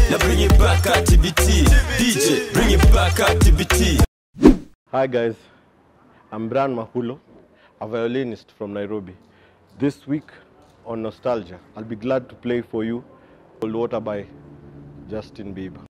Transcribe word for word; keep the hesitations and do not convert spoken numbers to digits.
Now bring it back activity. D J, bring it back activity. Hi guys, I'm Brian Mahulo, a violinist from Nairobi. This week on Nostalgia, I'll be glad to play for you Cold Water by Justin Bieber.